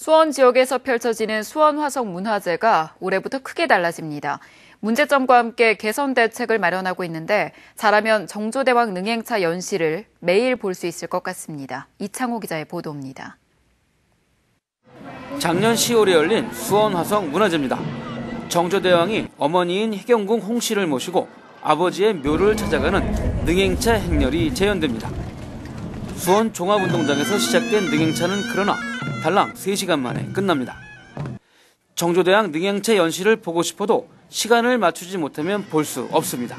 수원 지역에서 펼쳐지는 수원화성문화제가 올해부터 크게 달라집니다. 문제점과 함께 개선 대책을 마련하고 있는데 잘하면 정조대왕 능행차 연시를 매일 볼 수 있을 것 같습니다. 이창호 기자의 보도입니다. 작년 10월에 열린 수원화성문화제입니다. 정조대왕이 어머니인 혜경궁 홍씨를 모시고 아버지의 묘를 찾아가는 능행차 행렬이 재현됩니다. 수원 종합운동장에서 시작된 능행차는 그러나 달랑 3시간 만에 끝납니다. 정조대왕 능행차 연시를 보고 싶어도 시간을 맞추지 못하면 볼 수 없습니다.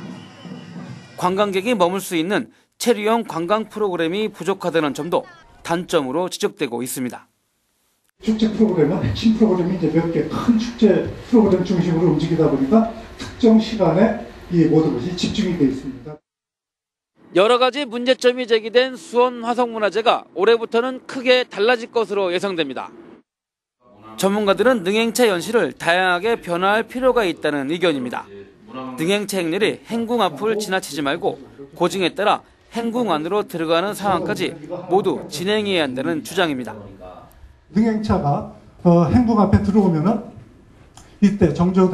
관광객이 머물 수 있는 체류형 관광 프로그램이 부족하다는 점도 단점으로 지적되고 있습니다. 축제 프로그램은 핵심 프로그램이 이제 몇 개 큰 축제 프로그램 중심으로 움직이다 보니까 특정 시간에 이 모든 것이 집중이 되어 있습니다. 여러 가지 문제점이 제기된 수원 화성문화제가 올해부터는 크게 달라질 것으로 예상됩니다. 전문가들은 능행차 연시를 다양하게 변화할 필요가 있다는 의견입니다. 능행차 행렬이 행궁 앞을 지나치지 말고 고증에 따라 행궁 안으로 들어가는 상황까지 모두 진행해야 한다는 주장입니다. 능행차가 행궁 앞에 들어오면은 이때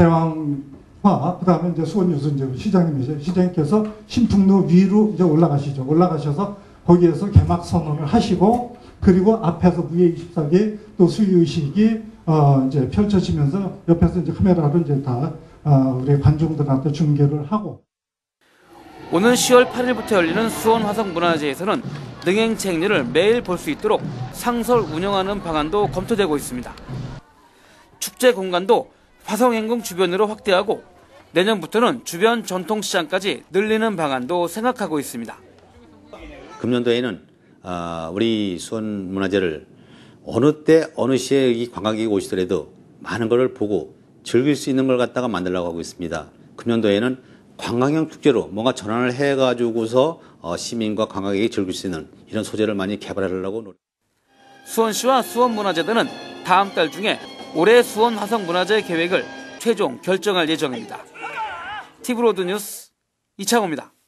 정조대왕과 그다음에 이제 수원 유수 이제 시장님께서 신풍로 위로 이제 올라가시죠. 올라가셔서 거기에서 개막 선언을 하시고 그리고 앞에서 무예 24기 또 수유의식이 이제 펼쳐지면서 옆에서 이제 카메라로 이제 다 우리 관중들한테 중계를 하고. 오는 10월 8일부터 열리는 수원 화성문화제에서는 능행차 행렬을 매일 볼 수 있도록 상설 운영하는 방안도 검토되고 있습니다. 축제 공간도 화성행궁 주변으로 확대하고 내년부터는 주변 전통시장까지 늘리는 방안도 생각하고 있습니다. 금년도에는 우리 수원 문화제를 어느 때 어느 시에 이 관광객이 오시더라도 많은 걸 보고 즐길 수 있는 걸 갖다가 만들려고 하고 있습니다. 금년도에는 관광형 축제로 뭔가 전환을 해가지고서 시민과 관광객이 즐길 수 있는 이런 소재를 많이 개발하려고 노력. 수원시와 수원문화재단은 다음 달 중에 올해 수원 화성문화제 계획을 최종 결정할 예정입니다. TV로드 뉴스 이창호입니다.